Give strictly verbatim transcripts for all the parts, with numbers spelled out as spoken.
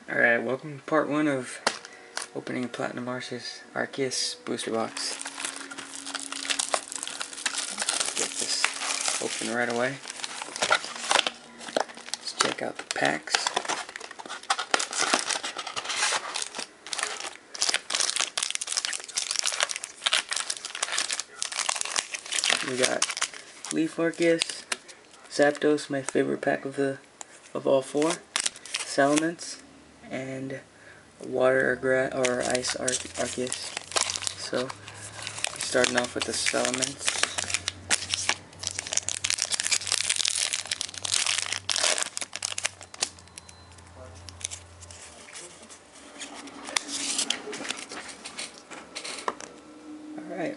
Alright, welcome to part one of opening a Platinum Arceus Arceus booster box. Get this open right away. Let's check out the packs. We got Leaf Arceus, Zapdos, my favorite pack of the of all four, Salamence, and water or, gra or ice Ar Arceus. So, starting off with the Salamence. Alright.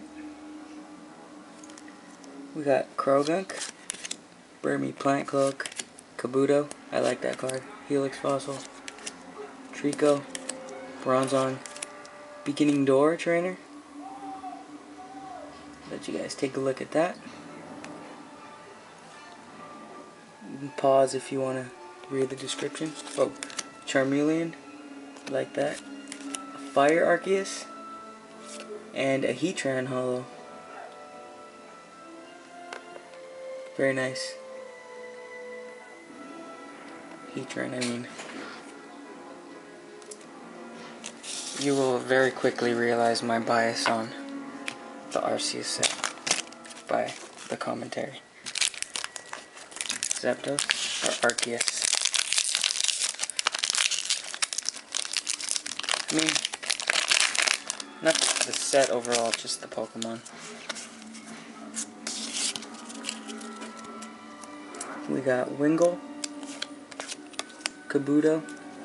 We got Krogunk, Burmy Plant Cloak, Kabuto, I like that card, Helix Fossil, Trico, Bronzong, Beginning Door Trainer. Let you guys take a look at that. You can pause if you want to read the description. Oh, Charmeleon, like that. A Fire Arceus, and a Heatran Holo. Very nice. Heatran, I mean. You will very quickly realize my bias on the Arceus set by the commentary. Zapdos or Arceus. I mean, not the set overall, just the Pokemon. We got Wingull, Kabuto,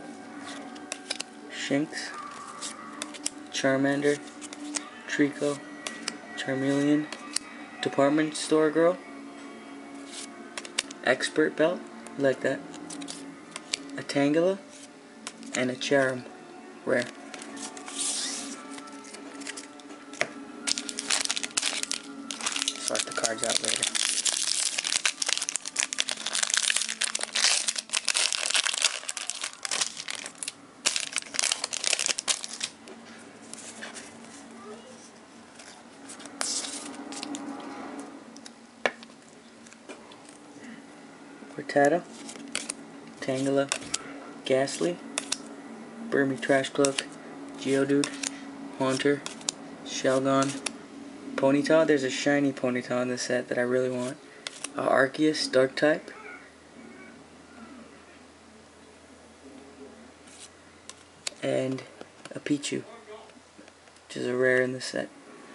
Shinx, Charmander, Trico, Charmeleon, Department Store Girl, Expert Belt, like that, a Tangela, and a Charum, rare. Sort the cards out later. Rattata, Tangela, Ghastly, Burmy Trash Cloak, Geodude, Haunter, Shelgon, Ponyta. There's a shiny Ponyta in this set that I really want. Uh, Arceus, Dark type, and a Pichu, which is a rare in this set.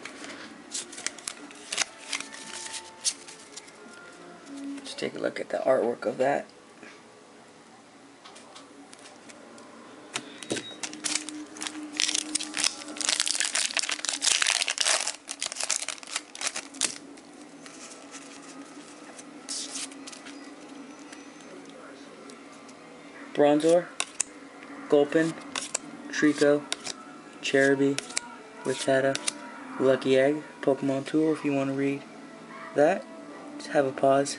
Take a look at the artwork of that. Bronzor, Gulpin, Trico, Cherubi, Rattata, Lucky Egg, Pokemon Tool if you want to read that. Just have a pause.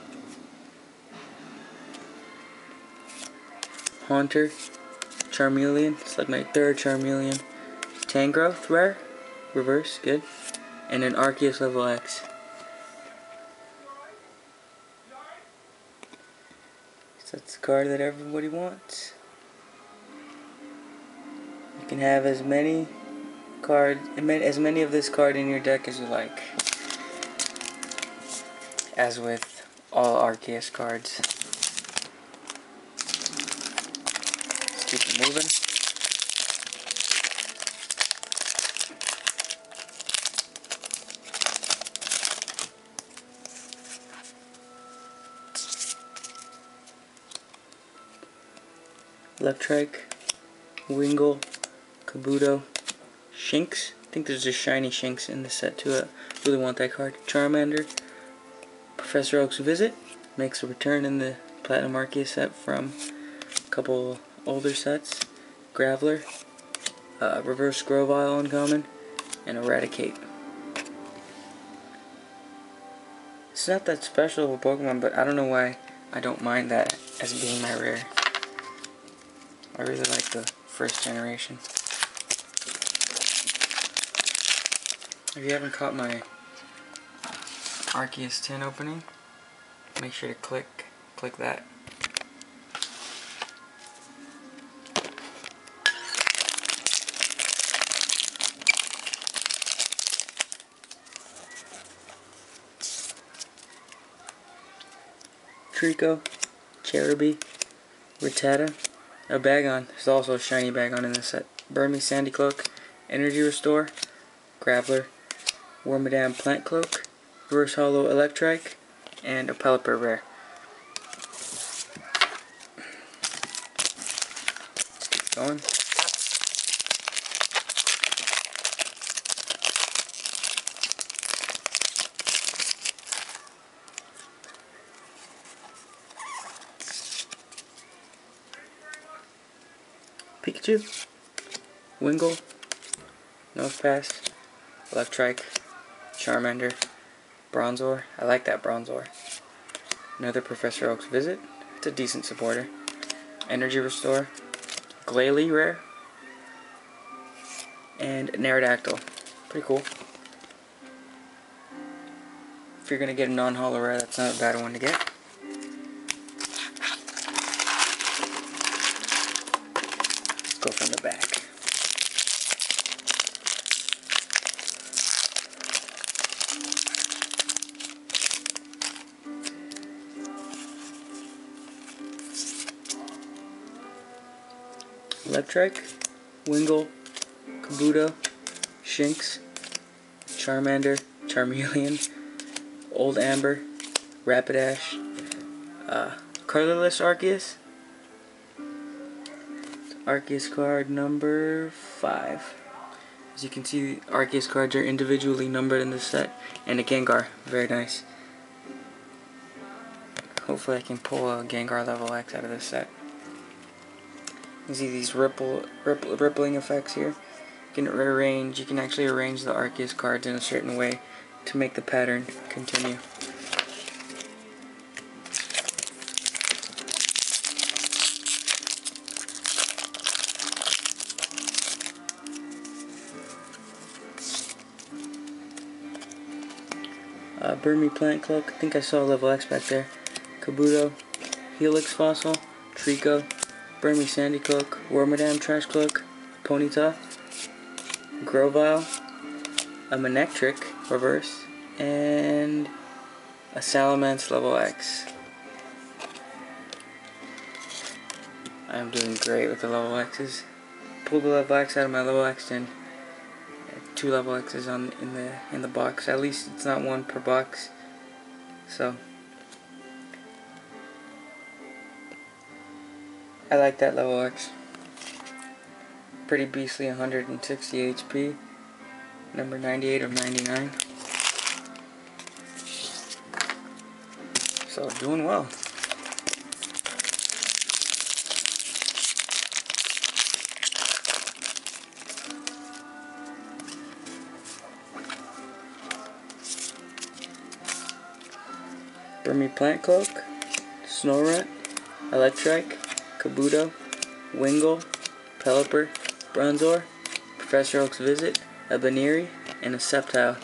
Haunter, Charmeleon, it's like my third Charmeleon, Tangrowth, rare, reverse, good, and an Arceus level X. So that's the card that everybody wants. You can have as many cards, as many of this card in your deck as you like, as with all Arceus cards. Keep it moving. Electrike, Wingull, Kabuto, Shinx. I think there's a shiny Shinx in the set too. I really want that card. Charmander, Professor Oak's Visit makes a return in the Platinum Arceus set from a couple older sets. Graveler, uh, Reverse Grovyle uncommon, and Eradicate. It's not that special of a Pokemon, but I don't know why I don't mind that as being my rare. I really like the first generation. If you haven't caught my Arceus tin opening, make sure to click click that. Trico, Cherubi, Rattata, a Bagon. There's also a shiny Bagon in this set. Burmy Sandy Cloak, Energy Restore, Graveler, Wormadam Plant Cloak, Reverse Hollow Electrike, and a Pelipper Rare. Keep going. Pikachu, Wingull, Nosepass, Electrike, Charmander, Bronzor. I like that Bronzor. Another Professor Oak's Visit. It's a decent supporter. Energy Restore, Glalie Rare, and Aerodactyl. Pretty cool. If you're gonna get a non-holo rare, that's not a bad one to get. Go from the back. Electrike, Wingull, Kabuto, Shinx, Charmander, Charmeleon, Old Amber, Rapidash, uh, colorless Arceus. Arceus card number five. As you can see, Arceus cards are individually numbered in this set, and a Gengar. Very nice. Hopefully I can pull a Gengar level X out of this set. You see these ripple, ripple rippling effects here. You can arrange, you can actually arrange the Arceus cards in a certain way to make the pattern continue. Uh, Burmy Plant Cloak, I think I saw a level X back there. Kabuto, Helix Fossil, Trico, Burmy Sandy Cloak, Wormadam Trash Cloak, Ponyta, Grovyle, a Manectric Reverse, and a Salamence level X. I'm doing great with the level X's. Pulled the level X out of my level X tin. Two level X's on in the in the box. At least it's not one per box. So I like that level X. Pretty beastly, one hundred sixty H P. Number ninety-eight of ninety-nine. So doing well. Burmy Plant Cloak, Snorunt, Electrike, Kabuto, Wingull, Pelipper, Bronzor, Professor Oak's Visit, a Baneri, and a Sceptile.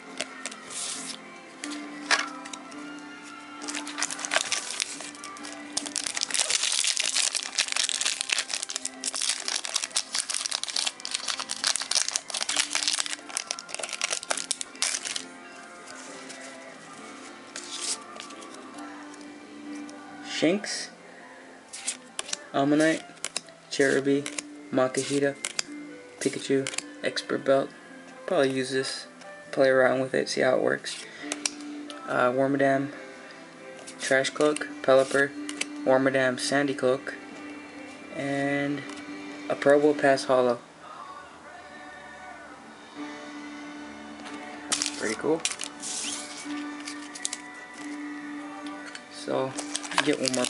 Shinx, Ammonite, Cherubi, Makahita, Pikachu, Expert Belt. Probably use this, play around with it, see how it works. Uh, Wormadam, Trash Cloak, Pelipper, Wormadam Sandy Cloak, and a Probo Pass Holo. Pretty cool. So, get one more